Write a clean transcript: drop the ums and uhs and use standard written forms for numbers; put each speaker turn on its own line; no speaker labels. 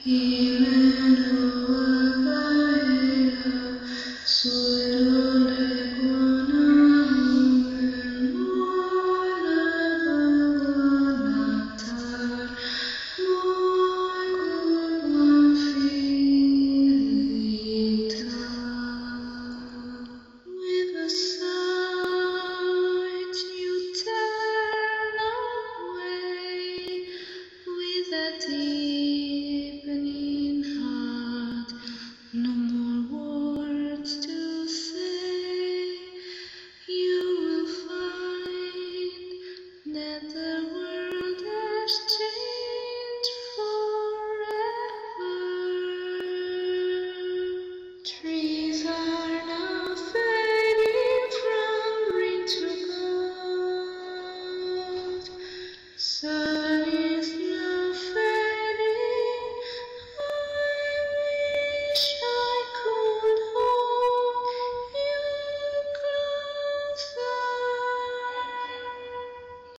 Deepening heart, no more words to say. You will find that the world has changed forever. Trees are now fading from green to gold. So